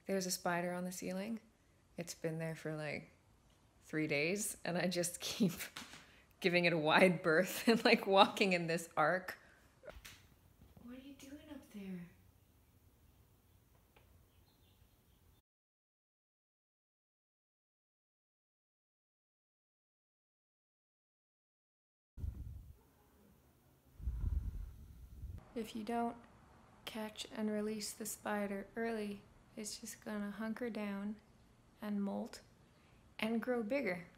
There's a spider on the ceiling. It's been there for like 3 days, and I just keep giving it a wide berth and like walking in this arc. What are you doing up there? If you don't catch and release the spider early, it's just gonna hunker down and molt and grow bigger.